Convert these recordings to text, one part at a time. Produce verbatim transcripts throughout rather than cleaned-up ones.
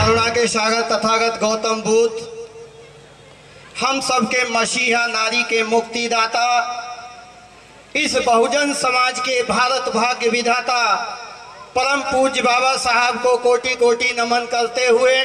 करुणा के सागर तथागत गौतम बुद्ध, हम सबके मसीहा, नारी के मुक्तिदाता, इस बहुजन समाज के भारत भाग्य विधाता परम पूज्य बाबा साहब को कोटि कोटि नमन करते हुए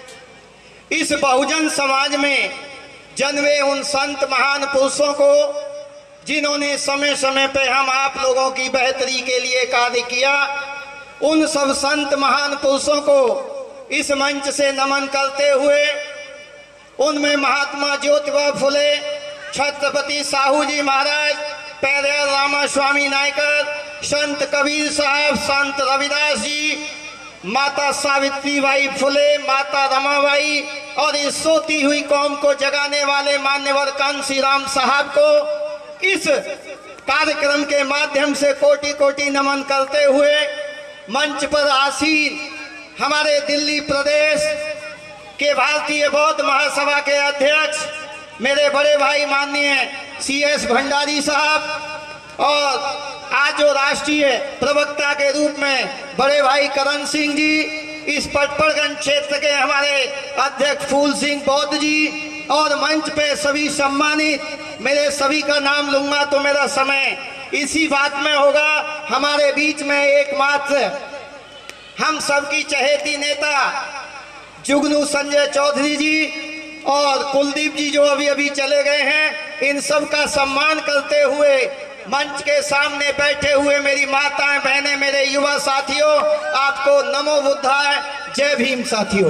इस बहुजन समाज में जन्मे उन संत महान पुरुषों को जिन्होंने समय समय पे हम आप लोगों की बेहतरी के लिए कार्य किया, उन सब संत महान पुरुषों को इस मंच से नमन करते हुए उनमें महात्मा ज्योतिबा फुले, छत्रपति साहू जी महाराज, पेरियार रामास्वामी नायकर, संत कबीर साहब, संत रविदास जी, माता सावित्री बाई फुले, माता रमाबाई और इस सोती हुई कौम को जगाने वाले मान्यवर कांसी राम साहब को इस कार्यक्रम के माध्यम से कोटि कोटि नमन करते हुए मंच पर आसीन हमारे दिल्ली प्रदेश के भारतीय बौद्ध महासभा के अध्यक्ष मेरे बड़े भाई माननीय सी एस भंडारी साहब और आज जो राष्ट्रीय प्रवक्ता के रूप में बड़े भाई करण सिंह जी, इस पटपड़गंज क्षेत्र के हमारे अध्यक्ष फूल सिंह बौद्ध जी और मंच पे सभी सम्मानित, मेरे सभी का नाम लूंगा तो मेरा समय इसी बात में होगा। हमारे बीच में एकमात्र हम सबकी चहेती नेता जुगनू संजय चौधरी जी और कुलदीप जी जो अभी अभी चले गए हैं, इन सब का सम्मान करते हुए मंच के सामने बैठे हुए मेरी माताएं, बहनें, मेरे युवा साथियों, आपको नमो बुद्धाय, जय भीम। साथियों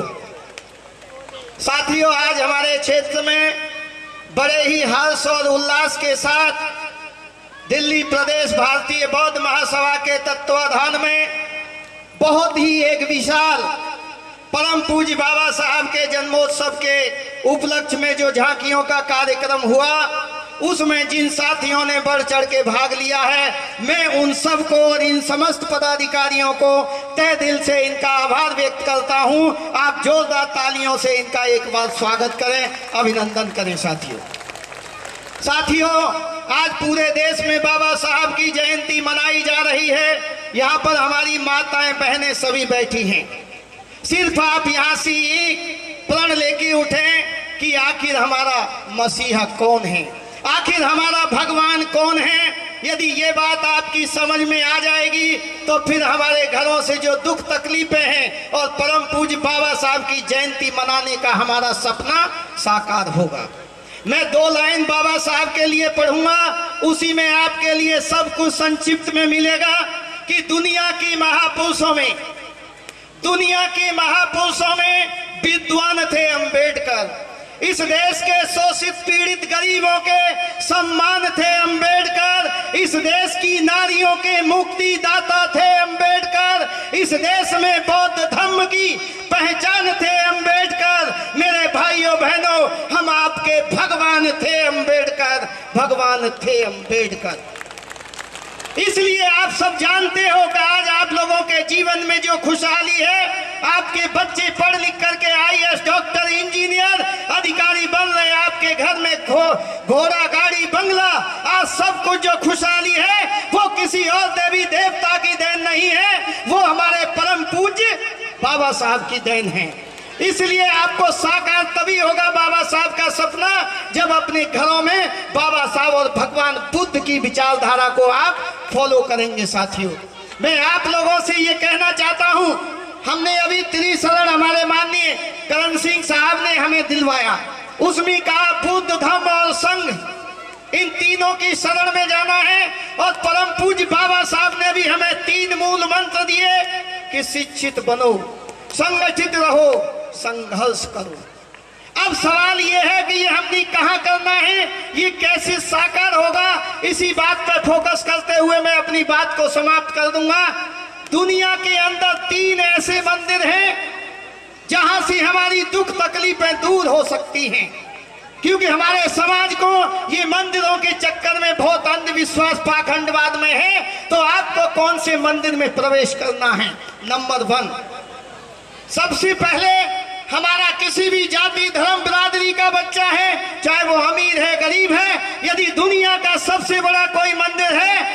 साथियों आज हमारे क्षेत्र में बड़े ही हर्ष और उल्लास के साथ दिल्ली प्रदेश भारतीय बौद्ध महासभा के तत्वाधान में बहुत ही एक विशाल परम पूज्य बाबा साहब के जन्मोत्सव के उपलक्ष्य में जो झांकियों का कार्यक्रम हुआ, उसमें जिन साथियों ने बढ़ चढ़ के भाग लिया है, मैं उन सब को और इन समस्त पदाधिकारियों को तहे दिल से इनका आभार व्यक्त करता हूं। आप जोरदार तालियों से इनका एक बार स्वागत करें, अभिनंदन करें। साथियों साथियों आज पूरे देश में बाबा साहब की जयंती मनाई जा रही है। यहाँ पर हमारी माताएं, बहनें सभी बैठी हैं। सिर्फ आप यहाँ से एक प्रण लेके उठे कि आखिर हमारा मसीहा कौन है, आखिर हमारा भगवान कौन है। यदि ये बात आपकी समझ में आ जाएगी तो फिर हमारे घरों से जो दुख तकलीफें हैं और परम पूज्य बाबा साहब की जयंती मनाने का हमारा सपना साकार होगा। मैं दो लाइन बाबा साहब के लिए पढ़ूंगा, उसी में आपके लिए सब कुछ संक्षिप्त में मिलेगा कि दुनिया की महापुरुषों में दुनिया के महापुरुषों में विद्वान थे अंबेडकर, इस देश के शोषित पीड़ित गरीबों के सम्मान थे अंबेडकर, इस देश की नारियों के मुक्ति दाता थे अंबेडकर, इस देश में बौद्ध धर्म की पहचान थे अंबेडकर। मेरे भाइयों बहनों, हम आपके भगवान थे अंबेडकर, भगवान थे अंबेडकर। इसलिए आप सब जानते हो कि आज आप लोगों के जीवन में जो खुशहाली है, आपके बच्चे पढ़ लिख करके I A S, doctor, engineer, अधिकारी बन रहे, आपके घर में घोड़ा, गाड़ी, बंगला, आज सब कुछ जो खुशहाली है वो किसी और देवी देवता की देन नहीं है, वो हमारे परम पूज्य बाबा साहब की देन है। इसलिए आपको साकार तभी होगा बाबा साहब का सपना जब अपने घरों में बाबा साहब और भगवान बुद्ध की विचारधारा को आप फॉलो करेंगे। साथियों मैं आप लोगों से ये कहना चाहता हूं, हमने अभी त्रिशरण हमारे माननीय करण सिंह साहब ने हमें दिलवाया, उसमें कहा बुद्ध, धर्म और संघ, इन तीनों की शरण में जाना है। और परम पूज्य बाबा साहब ने भी हमें तीन मूल मंत्र दिए कि शिक्षित बनो, संगठित रहो, संघर्ष करो। अब सवाल यह है कि ये हमने कहाँ करना है, ये कैसे साकार होगा, इसी बात पर फोकस करते हुए मैं अपनी बात को समाप्त कर दूंगा। दुनिया के अंदर तीन ऐसे मंदिर हैं जहां से हमारी दुख तकलीफें दूर हो सकती हैं, क्योंकि हमारे समाज को ये मंदिरों के चक्कर में बहुत अंधविश्वास, पाखंडवाद में है। तो आपको कौन से मंदिर में प्रवेश करना है? नंबर वन, सबसे पहले हमारा किसी भी जाति, धर्म, बिरादरी का बच्चा है, चाहे वो अमीर है, गरीब है, यदि दुनिया का सबसे बड़ा कोई मंदिर है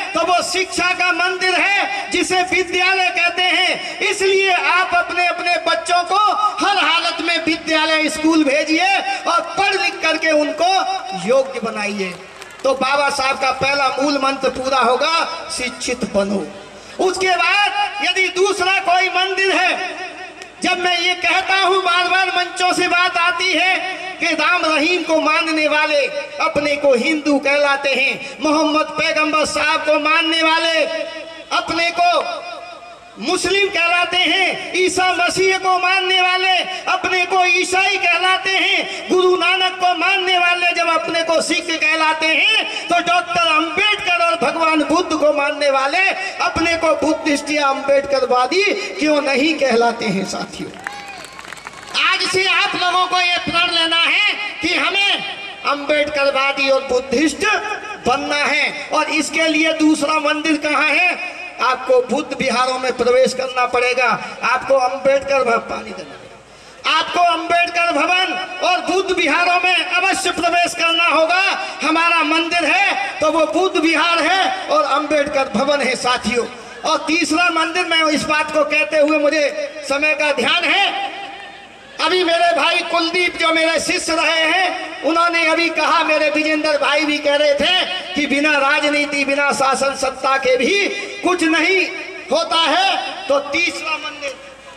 तो वो शिक्षा का मंदिर है जिसे विद्यालय कहते हैं। इसलिए आप अपने अपने बच्चों को हर हालत में विद्यालय स्कूल भेजिए और पढ़ लिख करके उनको योग्य बनाइए। तो बाबा साहब का पहला मूल मंत्र पूरा होगा, शिक्षित बनो। उसके बाद यदि दूसरा कोई मंदिर है, जब मैं ये कहता हूं, बार बार मंचों से बात आती है कि राम रहीम को मानने वाले अपने को हिंदू कहलाते हैं, मोहम्मद पैगंबर साहब को मानने वाले अपने को मुस्लिम कहलाते हैं, ईसा मसीह को मानने वाले अपने को ईसाई कहलाते हैं, गुरु नानक को मानने वाले जब अपने को सिख कहलाते हैं, तो डॉक्टर अंबेडकर और भगवान बुद्ध को मानने वाले अपने को बुद्धिस्ट या अंबेडकरवादी क्यों नहीं कहलाते हैं। साथियों, आज से आप लोगों को यह प्रण लेना है कि हमें अंबेडकरवादी और बुद्धिस्ट बनना है। और इसके लिए दूसरा मंदिर कहाँ है? आपको बुद्ध विहारों में प्रवेश करना पड़ेगा। आपको अंबेडकर भवन पानी देना आपको अंबेडकर भवन और बुद्ध विहारों में अवश्य प्रवेश करना होगा। हमारा मंदिर है तो वो बुद्ध विहार है और अंबेडकर भवन है। साथियों, और तीसरा मंदिर, मैं इस बात को कहते हुए मुझे समय का ध्यान है, अभी मेरे भाई कुलदीप जो मेरे शिष्य रहे हैं, उन्होंने अभी कहा, मेरे विजेंद्र भाई भी कह रहे थे कि बिना राजनीति, बिना शासन सत्ता के भी कुछ नहीं होता है। तो तीसरा मंदिर,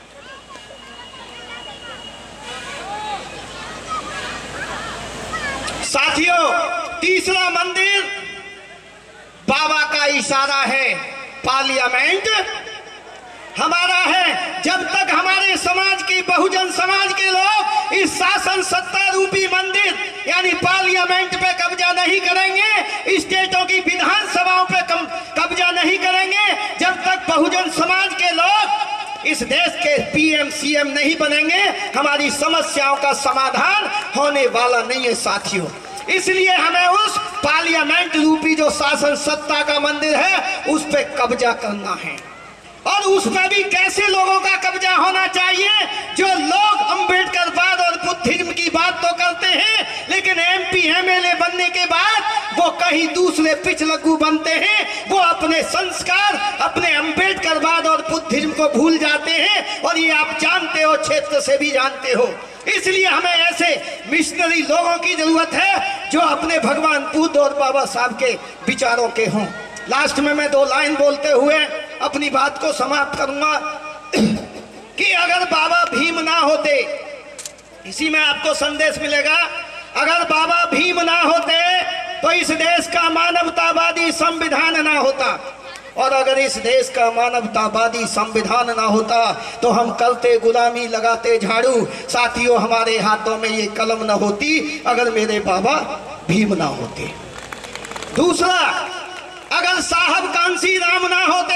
साथियों, तीसरा मंदिर बाबा का इशारा है, पार्लियामेंट हमारा है। जब तक हमारे समाज के, बहुजन समाज के लोग इस शासन सत्ता रूपी मंदिर यानी पार्लियामेंट पे कब्जा नहीं करेंगे, स्टेटों की विधानसभाओं पे कब्जा नहीं करेंगे, जब तक बहुजन समाज के लोग इस देश के पीएम सीएम नहीं बनेंगे, हमारी समस्याओं का समाधान होने वाला नहीं है। साथियों, इसलिए हमें उस पार्लियामेंट रूपी जो शासन सत्ता का मंदिर है उस पे कब्जा करना है। और उसमें भी कैसे लोगों का कब्जा होना चाहिए? जो लोग अंबेडकरवाद और बुद्धिज्म की बात तो करते हैं, लेकिन एमपी एमएलए बनने के बाद वो कहीं दूसरे पिछलग्गू बनते हैं, वो अपने संस्कार, अपने अंबेडकरवाद और बुद्धिज्म को भूल जाते हैं। और ये आप जानते हो, क्षेत्र से भी जानते हो। इसलिए हमें ऐसे मिशनरी लोगों की जरूरत है जो अपने भगवान बुद्ध और बाबा साहब के विचारों के हों। लास्ट में मैं दो लाइन बोलते हुए अपनी बात को समाप्त करूंगा कि अगर बाबा भीम ना होते, इसी में आपको संदेश मिलेगा, अगर बाबा भीम ना होते तो इस देश का मानवतावादी संविधान ना होता, और अगर इस देश का मानवतावादी संविधान ना होता तो हम करते गुलामी, लगाते झाड़ू। साथियों, हमारे हाथों में ये कलम ना होती अगर मेरे बाबा भीम ना होते। दूसरा, अगर साहब कांसी राम ना होते,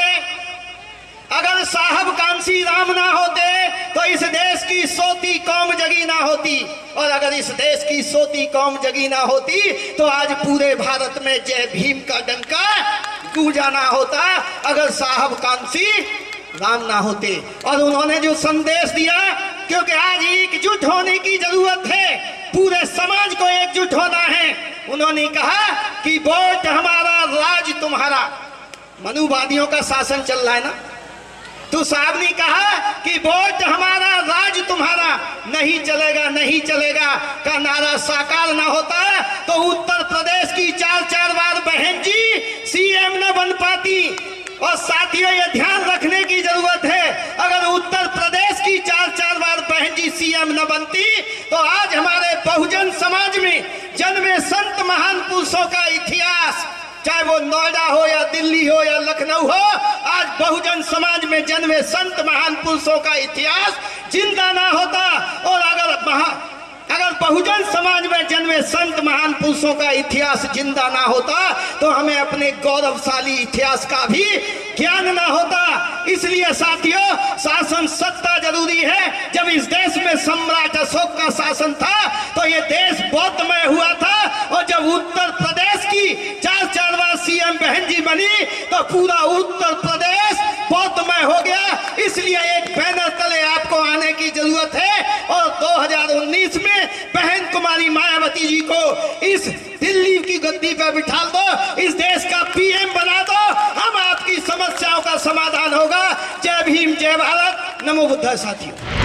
अगर साहब कांसी राम ना होते तो इस देश की सोती कौम जगी ना होती, और अगर इस देश की सोती कौम जगी ना होती तो आज पूरे भारत में जय भीम का डंका गूंजा ना होता, अगर साहब कांसी राम ना होते। और उन्होंने जो संदेश दिया, क्योंकि आज एकजुट होने की जरूरत है, पूरे समाज को एकजुट होना है। उन्होंने कहा कि वोट हमारा, राज तुम्हारा। मनुवादियों का शासन चल रहा है ना, तो साहब ने कहा कि वोट हमारा, राज तुम्हारा। नहीं चलेगा, नहीं चलेगा का नारा साकार ना होता तो उत्तर प्रदेश की चार चार बार बहन जी सीएम न बन पाती। और साथियों, ये ध्यान रखने की जरूरत है, अगर उत्तर प्रदेश की चार चार बार बहन जी सीएम न बनती तो आज हमारे बहुजन समाज में जन्मे संत महान पुरुषों का इतिहास, चाहे वो नोएडा हो या दिल्ली हो या लखनऊ हो, आज बहुजन समाज में जन्मे संत महान पुरुषों का इतिहास जिंदा ना होता। और अगर महा अगर बहुजन समाज में जन्मे संत महान पुरुषों का इतिहास जिंदा ना होता तो हमें अपने गौरवशाली इतिहास का भी ज्ञान ना होता। इसलिए साथियों, शासन सत्ता जरूरी है। जब इस देश में सम्राट अशोक का शासन था तो ये देश बौद्धमय हुआ था, और जब उत्तर प्रदेश की चार चार बार सीएम बहन जी बनी तो पूरा उत्तर प्रदेश बौद्धमय हो गया। इसलिए एक बैनर तले आपको आने की जरूरत है, और दो हजार उन्नीस में बहन कुमारी मायावती जी को इस दिल्ली की गद्दी पर बिठा दो, इस देश का पीएम बना दो, हम आपकी समस्याओं का समाधान होगा। जय भीम, जय भारत, नमो बुद्धाय साथियों।